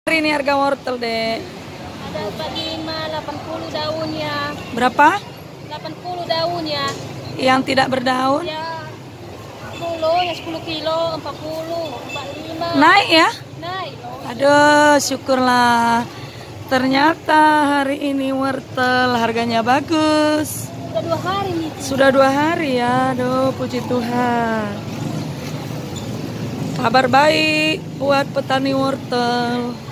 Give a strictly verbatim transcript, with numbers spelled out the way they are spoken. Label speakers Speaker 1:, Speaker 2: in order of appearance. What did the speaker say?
Speaker 1: Hari ini harga wortel, Dek?
Speaker 2: Ada empat puluh lima, delapan puluh daunnya.
Speaker 1: Berapa?
Speaker 2: delapan puluh daunnya.
Speaker 1: Yang tidak berdaun?
Speaker 2: Ya, sepuluh, ya sepuluh kilo, empat puluh, empat puluh lima.
Speaker 1: Naik ya?
Speaker 2: Naik loh.
Speaker 1: Aduh, syukurlah. Ternyata hari ini wortel harganya bagus.
Speaker 2: Sudah dua hari nih.
Speaker 1: Sudah dua hari ya, aduh puji Tuhan. Kabar baik buat petani wortel.